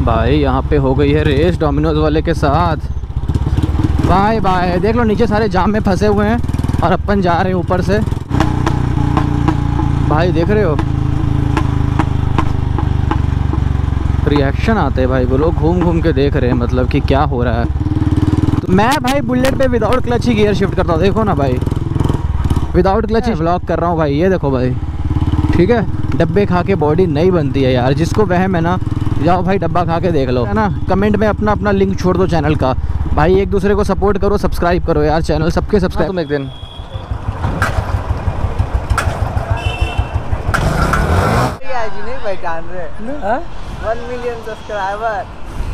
भाई यहाँ पे हो गई है रेस डोमिनोज वाले के साथ। Bye bye. देख लो नीचे सारे जाम में फंसे हुए हैं और अपन जा रहे हैं ऊपर से। भाई देख रहे हो रिएक्शन आते हैं भाई, वो लोग घूम घूम के देख रहे हैं मतलब कि क्या हो रहा है। तो मैं भाई बुलेट पे विदाउट क्लच ही गियर शिफ्ट करता हूँ। देखो ना भाई, विदाउट क्लच ही व्लॉग कर रहा हूँ भाई। ये देखो भाई, ठीक है। डब्बे खा के बॉडी नहीं बनती है यार। जिसको वहम है ना, जाओ भाई डब्बा खा के देख लो, है ना। कमेंट में अपना अपना लिंक छोड़ दो चैनल का भाई। एक दूसरे को सपोर्ट करो, सब्सक्राइब करो यार चैनल सबके सब्सक्राइब। तुम एक दिन पहचान रहे 1 मिलियन सब्सक्राइबर।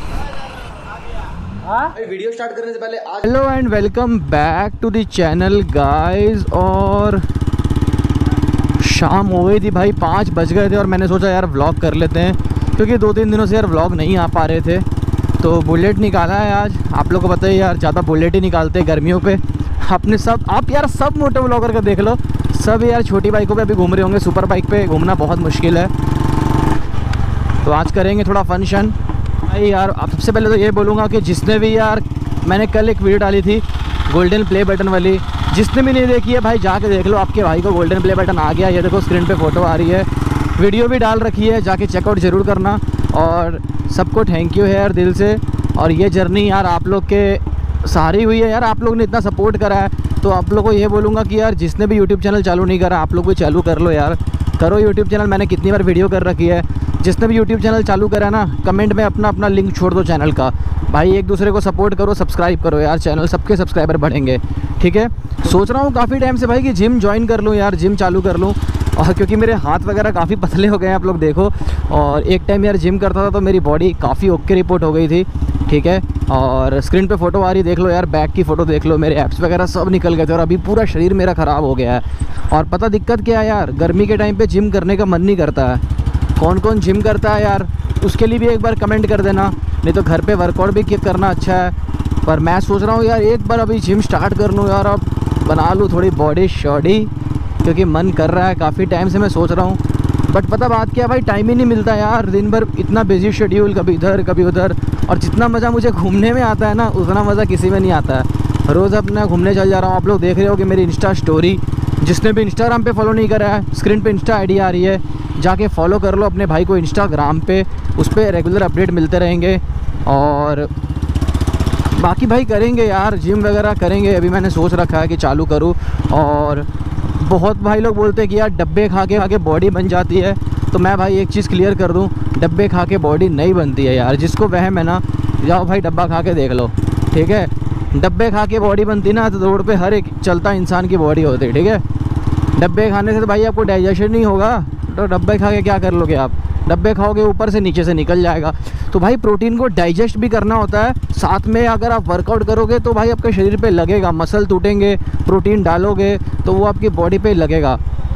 वीडियो स्टार्ट करने से पहले hello and welcome back to the channel guys. और शाम हो गई थी भाई, 5 बज गए थे और मैंने सोचा यार व्लॉग कर लेते हैं, क्योंकि 2-3 दिनों से यार व्लॉग नहीं आ पा रहे थे। तो बुलेट निकाला है आज। आप लोग को पता है यार, ज़्यादा बुलेट ही निकालते हैं गर्मियों पे। अपने सब आप यार सब मोटे व्लॉगर का देख लो, सब यार छोटी बाइकों पे अभी घूम रहे होंगे। सुपर बाइक पे घूमना बहुत मुश्किल है। तो आज करेंगे थोड़ा फंक्शन भाई यार। अब सबसे पहले तो ये बोलूँगा कि जिसने भी यार, मैंने कल एक वीडियो डाली थी गोल्डन प्ले बटन वाली, जिसने भी नहीं देखी है भाई जाके देख लो। आपके भाई को गोल्डन प्ले बटन आ गया। ये देखो स्क्रीन पे फ़ोटो आ रही है, वीडियो भी डाल रखी है, जाके चेकआउट ज़रूर करना। और सबको थैंक यू है यार दिल से। और ये जर्नी यार आप लोग के सहारे हुई है यार, आप लोग ने इतना सपोर्ट करा है। तो आप लोग को ये बोलूँगा कि यार जिसने भी यूट्यूब चैनल चालू नहीं करा, आप लोग भी चालू कर लो यार। करो यूट्यूब चैनल, मैंने कितनी बार वीडियो कर रखी है। जिसने भी यूट्यूब चैनल चालू करा ना, कमेंट में अपना अपना लिंक छोड़ दो चैनल का भाई। एक दूसरे को सपोर्ट करो, सब्सक्राइब करो यार चैनल सबके सब्सक्राइबर बढ़ेंगे, ठीक है। सोच रहा हूँ काफ़ी टाइम से भाई कि जिम ज्वाइन कर लूँ यार, जिम चालू कर लूँ। और क्योंकि मेरे हाथ वगैरह काफ़ी पतले हो गए हैं, आप लोग देखो। और एक टाइम यार जिम करता था तो मेरी बॉडी काफ़ी ओके रिपोर्ट हो गई थी, ठीक है। और स्क्रीन पे फ़ोटो आ रही देख लो यार, बैक की फ़ोटो देख लो, मेरे एप्स वगैरह सब निकल गए थे। और अभी पूरा शरीर मेरा ख़राब हो गया है। और पता दिक्कत क्या है यार, गर्मी के टाइम पे जिम करने का मन नहीं करता है। कौन कौन जिम करता है यार, उसके लिए भी एक बार कमेंट कर देना। नहीं तो घर पे वर्कआउट भी करना अच्छा है। पर मैं सोच रहा हूँ यार एक बार अभी जिम स्टार्ट कर लूँ यार, अब बना लूँ थोड़ी बॉडी शॉडी, क्योंकि मन कर रहा है। काफ़ी टाइम से मैं सोच रहा हूँ, बट पता बात क्या भाई, टाइम ही नहीं मिलता यार। दिन भर इतना बिजी शेड्यूल, कभी इधर कभी उधर। और जितना मज़ा मुझे घूमने में आता है ना, उतना मज़ा किसी में नहीं आता है। रोज़ अपना घूमने चल जा रहा हूँ। आप लोग देख रहे हो कि मेरी इंस्टा स्टोरी, जिसने भी इंस्टाग्राम पे फॉलो नहीं करा है, स्क्रीन पे इंस्टा आईडी आ रही है, जाके फॉलो कर लो अपने भाई को इंस्टाग्राम पे। उस पर रेगुलर अपडेट मिलते रहेंगे। और बाकी भाई करेंगे यार, जिम वगैरह करेंगे। अभी मैंने सोच रखा है कि चालू करूँ। और बहुत भाई लोग बोलते हैं कि यार डब्बे खा के बॉडी बन जाती है। तो मैं भाई एक चीज़ क्लियर कर दूं, डब्बे खा के बॉडी नहीं बनती है यार। जिसको वहम है ना, जाओ भाई डब्बा खा के देख लो, ठीक है। डब्बे खा के बॉडी बनती ना तो रोड पे हर एक चलता इंसान की बॉडी होती है, ठीक है। डब्बे खाने से तो भाई आपको डाइजेशन नहीं होगा, तो डब्बे खा के क्या कर लोगे आप। डब्बे खाओगे ऊपर से नीचे से निकल जाएगा। तो भाई प्रोटीन को डाइजेस्ट भी करना होता है, साथ में अगर आप वर्कआउट करोगे तो भाई आपके शरीर पे लगेगा, मसल टूटेंगे। प्रोटीन डालोगे तो वो आपकी बॉडी पे लगेगा।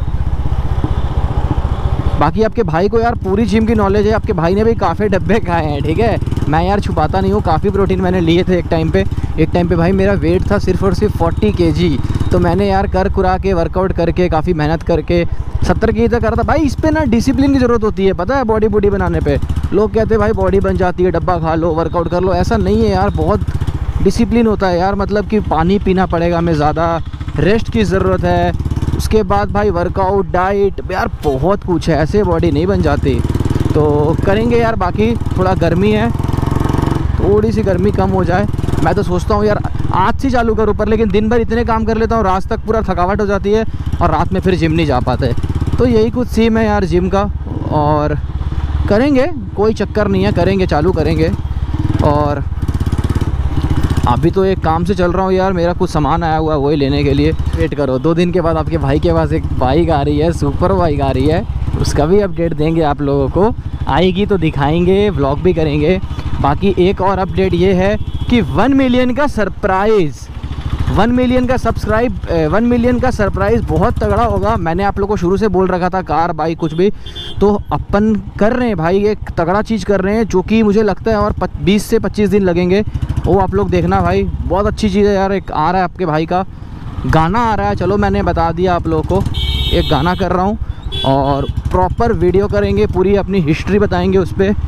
बाकी आपके भाई को यार पूरी जिम की नॉलेज है, आपके भाई ने भी काफ़ी डब्बे खाए हैं, ठीक है। मैं यार छुपाता नहीं हूँ, काफ़ी प्रोटीन मैंने लिए थे एक टाइम पे भाई मेरा वेट था सिर्फ और सिर्फ 40 kg। तो मैंने यार कर कुरा के वर्कआउट करके काफ़ी मेहनत करके 70 kg तक करा था भाई। इस पे ना डिसिप्लिन की ज़रूरत होती है, पता है। बॉडी बनाने पे लोग कहते हैं भाई बॉडी बन जाती है, डब्बा खा लो, वर्कआउट कर लो। ऐसा नहीं है यार, बहुत डिसिप्लिन होता है यार। मतलब कि पानी पीना पड़ेगा हमें ज़्यादा, रेस्ट की ज़रूरत है, उसके बाद भाई वर्कआउट, डाइट, यार बहुत कुछ है। ऐसे बॉडी नहीं बन जाती। तो करेंगे यार। बाकी थोड़ा गर्मी है, थोड़ी सी गर्मी कम हो जाए। मैं तो सोचता हूँ यार आज से चालू करूँ, पर लेकिन दिन भर इतने काम कर लेता हूँ, रात तक पूरा थकावट हो जाती है और रात में फिर जिम नहीं जा पाते। तो यही कुछ सीन है यार जिम का। और करेंगे, कोई चक्कर नहीं है, करेंगे, चालू करेंगे। और अभी तो एक काम से चल रहा हूँ यार, मेरा कुछ सामान आया हुआ है वही लेने के लिए। वेट करो, 2 दिन के बाद आपके भाई के पास एक बाइक आ रही है, सुपर बाइक आ रही है। उसका भी अपडेट देंगे आप लोगों को, आएगी तो दिखाएंगे, व्लॉग भी करेंगे। बाकी एक और अपडेट ये है कि 1 मिलियन का सरप्राइज़, 1 मिलियन का 1 मिलियन का सरप्राइज़ बहुत तगड़ा होगा। मैंने आप लोगों को शुरू से बोल रखा था, कार बाइक कुछ भी। तो अपन कर रहे हैं भाई, एक तगड़ा चीज़ कर रहे हैं, जो कि मुझे लगता है और 20 से 25 दिन लगेंगे। वो आप लोग देखना भाई, बहुत अच्छी चीज़ है यार। एक आ रहा है आपके भाई का गाना आ रहा है, चलो मैंने बता दिया आप लोगों को। एक गाना कर रहा हूँ और प्रॉपर वीडियो करेंगे, पूरी अपनी हिस्ट्री बताएंगे उस पर।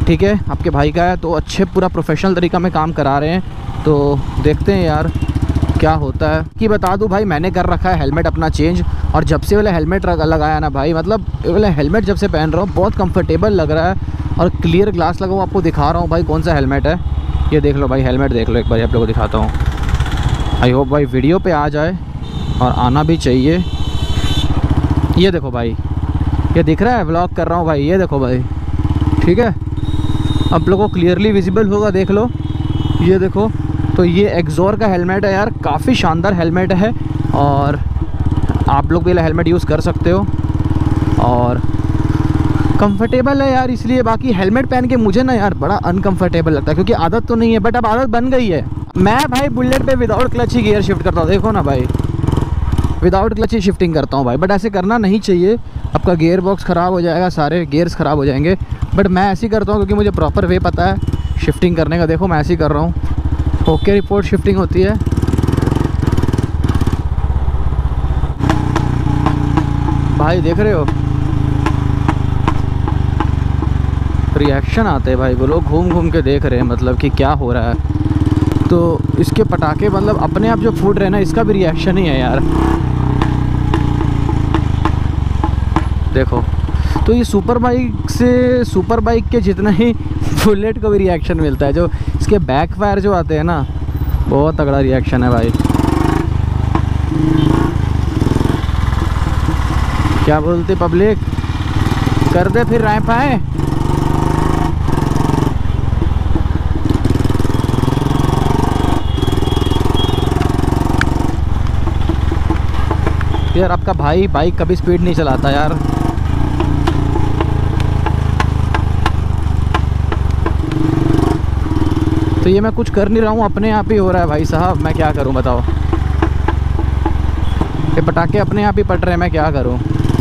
ठीक है, आपके भाई का है तो अच्छे पूरा प्रोफेशनल तरीका में काम करा रहे हैं। तो देखते हैं यार क्या होता है। कि बता दूं भाई, मैंने कर रखा है हेलमेट अपना चेंज, और जब से वाला हेलमेट लगाया ना भाई, मतलब वाला हेलमेट जब से पहन रहा हूँ बहुत कंफर्टेबल लग रहा है। और क्लियर ग्लास लगा हूँ, आपको दिखा रहा हूँ भाई कौन सा हेलमेट है। ये देख लो भाई, हेलमेट देख लो एक बार, आप लोगों को दिखाता हूँ। आई होप भाई वीडियो पे आ जाए, और आना भी चाहिए। ये देखो भाई, ये दिख रहा है, व्लॉग कर रहा हूँ भाई, ये देखो भाई, ठीक है, आप लोगों को क्लियरली विजिबल होगा, देख लो, ये देखो। तो ये एक्सोर का हेलमेट है यार, काफ़ी शानदार हेलमेट है, और आप लोग भी हेलमेट यूज़ कर सकते हो, और कंफर्टेबल है यार इसलिए। बाकी हेलमेट पहन के मुझे ना यार बड़ा अनकंफर्टेबल लगता है, क्योंकि आदत तो नहीं है, बट अब आदत बन गई है। मैं भाई बुलेट पे विदाउट क्लच ही गियर शिफ्ट करता हूँ, देखो ना भाई, विदाउट क्लच ही शिफ्टिंग करता हूँ भाई। बट ऐसे करना नहीं चाहिए, आपका गियर बॉक्स ख़राब हो जाएगा, सारे गियर्स ख़राब हो जाएंगे। बट मैं ऐसे ही करता हूँ क्योंकि मुझे प्रॉपर वे पता है शिफ्टिंग करने का। देखो मैं ऐसे ही कर रहा हूँ, ओके रिपोर्ट शिफ्टिंग होती है। भाई देख रहे हो रिएक्शन आते हैं भाई, वो लोग घूम घूम के देख रहे हैं मतलब कि क्या हो रहा है। तो इसके पटाखे मतलब अपने आप जो फूट रहे हैं ना, इसका भी रिएक्शन ही है यार, देखो। तो ये सुपर बाइक के जितना ही बुलेट को भी रिएक्शन मिलता है। जो इसके बैक फायर जो आते हैं ना, बहुत तगड़ा रिएक्शन है भाई। क्या बोलते पब्लिक, कर दे फिर राय पाए। यार आपका भाई बाइक कभी स्पीड नहीं चलाता यार। तो ये मैं कुछ कर नहीं रहा हूँ, अपने आप ही हो रहा है भाई साहब, मैं क्या करूँ बताओ। ये पटाखे अपने आप ही पट रहे हैं, मैं क्या करूँ।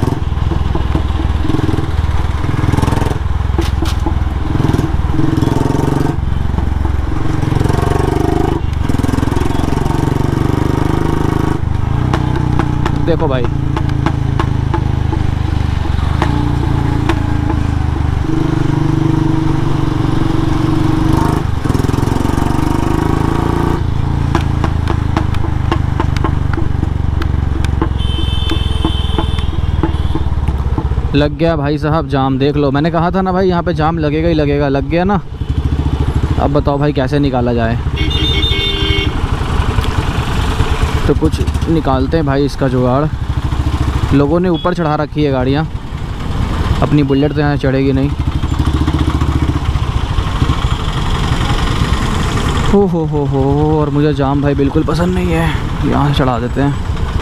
देखो भाई, लग गया भाई साहब जाम, देख लो। मैंने कहा था ना भाई यहाँ पे जाम लगेगा ही लगेगा, लग गया ना। अब बताओ भाई कैसे निकाला जाए। तो कुछ निकालते हैं भाई इसका जुगाड़। लोगों ने ऊपर चढ़ा रखी है गाड़ियाँ, अपनी बुलेट तो यहाँ चढ़ेगी नहीं। हो और मुझे जाम भाई बिल्कुल पसंद नहीं है, यहाँ चढ़ा देते हैं।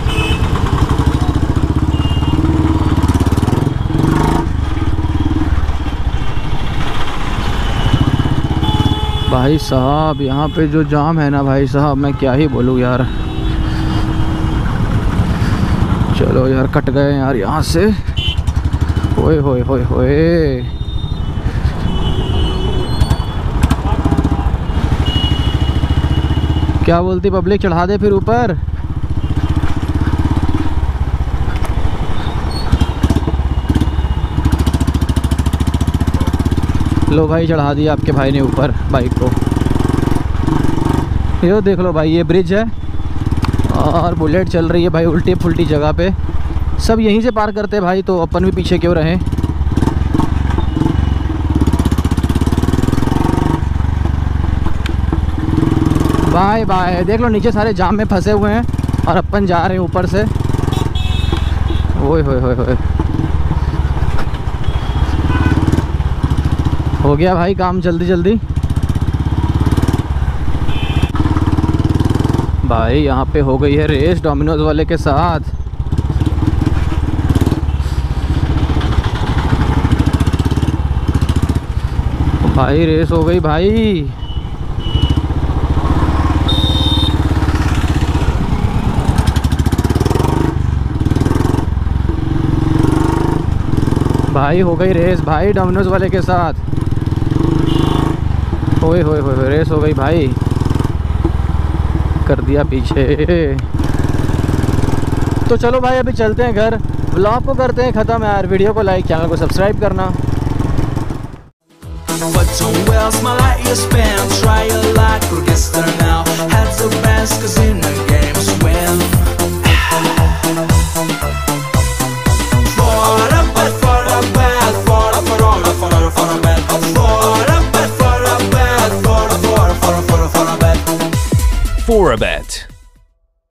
भाई साहब यहाँ पे जो जाम है ना भाई साहब, मैं क्या ही बोलूँ यार। चलो यार कट गए यार यहाँ से। ओए होए होए होए, क्या बोलती पब्लिक, चढ़ा दे फिर ऊपर। लो भाई चढ़ा दिया आपके भाई ने ऊपर बाइक को। ये देख लो भाई, ये ब्रिज है और बुलेट चल रही है भाई उल्टी फुल्टी जगह पे। सब यहीं से पार करते हैं भाई, तो अपन भी पीछे क्यों रहें। Bye bye. देख लो नीचे सारे जाम में फंसे हुए हैं और अपन जा रहे हैं ऊपर से। ओए होए होए होए, हो गया भाई काम जल्दी जल्दी। भाई यहाँ पे हो गई है रेस डोमिनोज वाले के साथ। भाई रेस हो गई भाई। भाई हो गई रेस भाई डोमिनोज वाले के साथ। ओए होए होए, रेस हो गई भाई, कर दिया पीछे। तो चलो भाई अभी चलते हैं घर, व्लॉग को करते हैं ख़त्म यार। वीडियो को लाइक, चैनल को सब्सक्राइब करना। But don't waste my life you spend. Try your luck or get started now. Heads or best, cause in the games win. For a bet, for a bet, for a bet, for a bet, for a bet, for a bet. For a bet.